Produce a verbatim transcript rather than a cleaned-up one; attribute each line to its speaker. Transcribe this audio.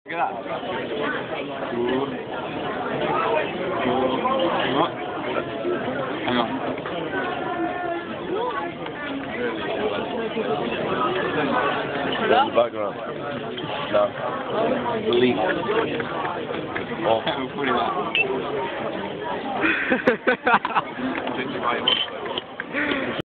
Speaker 1: Look at that. Hang on.
Speaker 2: In the background. No. Leak. Oh.
Speaker 1: Put it back.